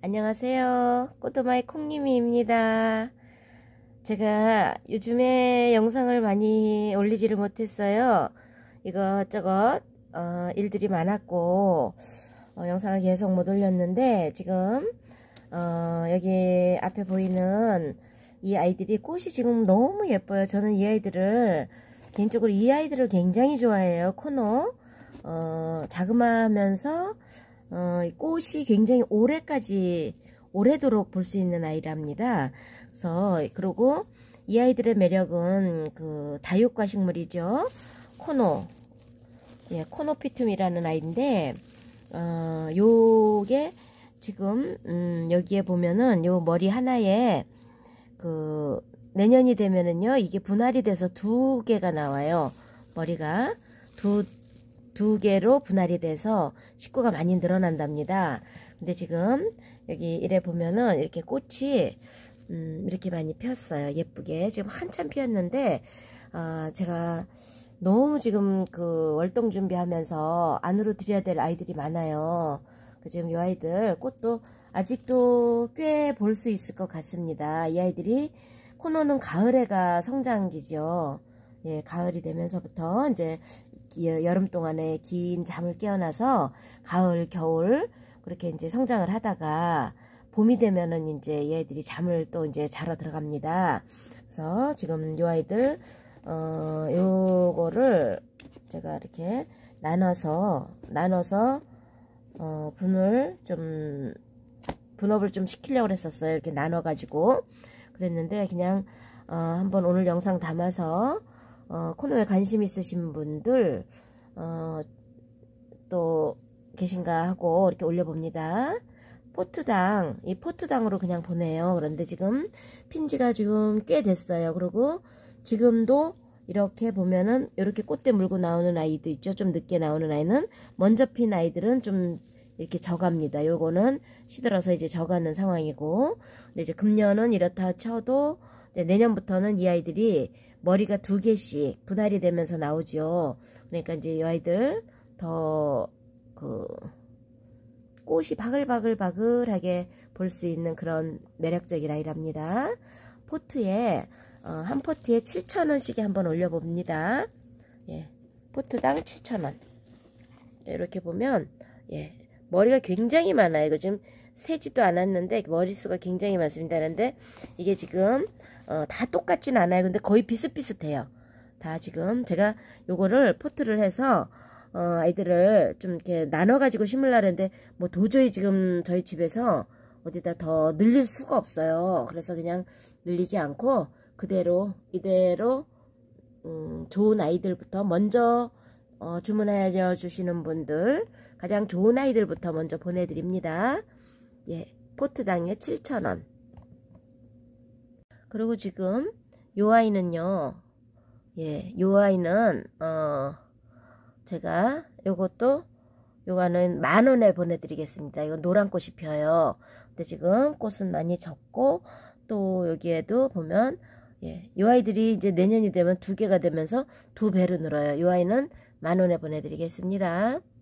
안녕하세요. 꼬도마이 콩님이입니다. 제가 요즘에 영상을 많이 올리지를 못했어요. 이것저것 일들이 많았고 영상을 계속 못 올렸는데 지금 여기 앞에 보이는 이 아이들이 꽃이 지금 너무 예뻐요. 저는 이 아이들을 개인적으로 이 아이들을 굉장히 좋아해요. 코노 자그마하면서 꽃이 굉장히 오래도록 볼 수 있는 아이랍니다. 그리고 이 아이들의 매력은 그 다육과 식물이죠. 코노피툼이라는 아이인데, 요게 지금, 여기에 보면은 요 머리 하나에 내년이 되면은요, 이게 분할이 돼서 두 개가 나와요. 머리가 두 개로 분할이 돼서 식구가 많이 늘어난답니다. 근데 지금 여기 이래 보면은 이렇게 꽃이 이렇게 많이 피었어요. 예쁘게 지금 한참 피었는데 제가 너무 지금 월동 준비하면서 안으로 들여야 될 아이들이 많아요. 지금 이 아이들 꽃도 아직도 꽤 볼 수 있을 것 같습니다. 이 아이들이 코노는 가을에가 성장기죠. 예, 가을이 되면서부터 이제 여름 동안에 긴 잠을 깨어나서 가을, 겨울 그렇게 이제 성장을 하다가 봄이 되면은 이제 얘들이 잠을 또 이제 자러 들어갑니다. 그래서 지금 요 아이들 요거를 제가 이렇게 나눠서 분업을 좀 시키려고 했었어요. 이렇게 나눠 가지고 그랬는데 그냥 한번 오늘 영상 담아서 코너에 관심 있으신 분들 또 계신가 하고 이렇게 올려봅니다. 이 포트당으로 그냥 보내요. 그런데 지금 핀지가 지금 꽤 됐어요. 그리고 지금도 이렇게 보면은 이렇게 꽃대 물고 나오는 아이도 있죠. 좀 늦게 나오는 아이는 먼저 핀 아이들은 좀 이렇게 져갑니다. 요거는 시들어서 이제 져가는 상황이고, 근데 이제 금년은 이렇다 쳐도 이제 내년부터는 이 아이들이 머리가 두 개씩 분할이 되면서 나오죠. 그러니까 이제 이 아이들 더 꽃이 바글바글하게 볼 수 있는 그런 매력적인 아이랍니다. 한 포트에 7,000원씩에 한번 올려봅니다. 예, 포트당 7,000원. 이렇게 보면 예, 머리가 굉장히 많아요. 이거 지금 세지도 않았는데 머리수가 굉장히 많습니다. 그런데 이게 지금 다 똑같진 않아요. 근데 거의 비슷비슷해요. 다 지금 제가 요거를 포트를 해서 아이들을 좀 이렇게 나눠 가지고 심으려고 했는데 뭐 도저히 지금 저희 집에서 어디다 더 늘릴 수가 없어요. 그래서 그냥 늘리지 않고 이대로 좋은 아이들부터 먼저 주문하여 주시는 분들 가장 좋은 아이들부터 먼저 보내드립니다. 예, 포트당에 7,000원. 그리고 지금 요 아이는요, 예, 요 아이는 제가 요거는 10,000원에 보내드리겠습니다. 이거 노란 꽃이 펴요. 근데 지금 꽃은 많이 적고 또 여기에도 보면 예, 요 아이들이 이제 내년이 되면 두 개가 되면서 두 배로 늘어요. 요 아이는 10,000원에 보내드리겠습니다.